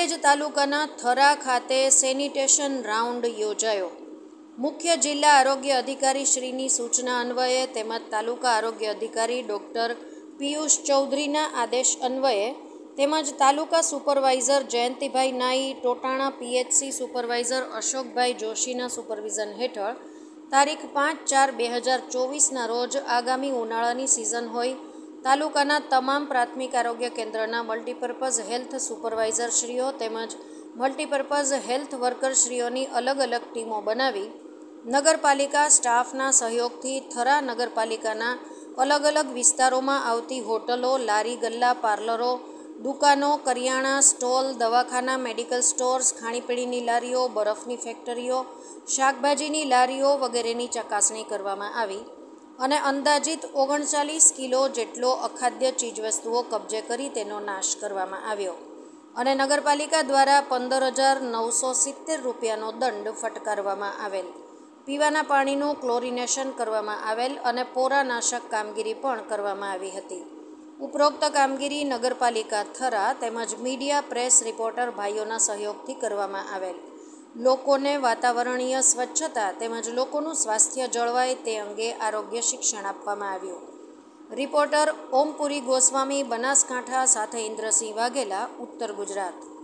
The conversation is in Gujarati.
દહેજ તાલુકાના થરા ખાતે સેનિટેશન રાઉન્ડ યોજાયો। મુખ્ય જિલ્લા આરોગ્ય અધિકારી શ્રીની સૂચના અન્વયે તેમજ તાલુકા આરોગ્ય અધિકારી ડૉક્ટર પિયુષ ચૌધરીના આદેશ અન્વયે તેમજ તાલુકા supervisor Jayantibhai Nai, Totana PHC supervisor Ashokbhai જોશીના સુપરવિઝન હેઠળ તારીખ 5/4/2024ના રોજ આગામી ઉનાળાની સિઝન હોય તાલુકાના તમામ પ્રાથમિક આરોગ્ય કેન્દ્રના મલ્ટીપર્પઝ હેલ્થ સુપરવાઇઝરશ્રીઓ તેમજ મલ્ટીપર્પઝ હેલ્થ વર્કરશ્રીઓની અલગ અલગ ટીમો બનાવી નગરપાલિકા સ્ટાફના સહયોગથી થરા નગરપાલિકાના અલગ અલગ વિસ્તારોમાં આવતી હોટલો, લારી ગલ્લા, પાર્લરો, દુકાનો, કરિયાણા સ્ટોલ, દવાખાના, મેડિકલ સ્ટોર્સ, ખાણીપીણીની લારીઓ, બરફની ફેક્ટરીઓ, શાકભાજીની લારીઓ વગેરેની ચકાસણી કરવામાં આવી અને અંદાજિત 39 કિલો જેટલો અખાદ્ય ચીજવસ્તુઓ કબજે કરી તેનો નાશ કરવામાં આવ્યો અને નગરપાલિકા દ્વારા 15,970 રૂપિયાનો દંડ ફટકારવામાં આવેલ। પીવાના પાણીનું ક્લોરિનેશન કરવામાં આવેલ અને પોરાનાશક કામગીરી પણ કરવામાં આવી હતી। ઉપરોક્ત કામગીરી નગરપાલિકા થરા તેમજ મીડિયા પ્રેસ રિપોર્ટર ભાઈઓના સહયોગથી કરવામાં આવેલ। લોકોને વાતાવરણીય સ્વચ્છતા તેમજ લોકોનું સ્વાસ્થ્ય જળવાય તે અંગે આરોગ્ય શિક્ષણ આપવામાં આવ્યું। રિપોર્ટર ઓમપુરી ગોસ્વામી, બનાસકાંઠા સાથે ઇન્દ્રસિંહ વાઘેલા, ઉત્તર ગુજરાત।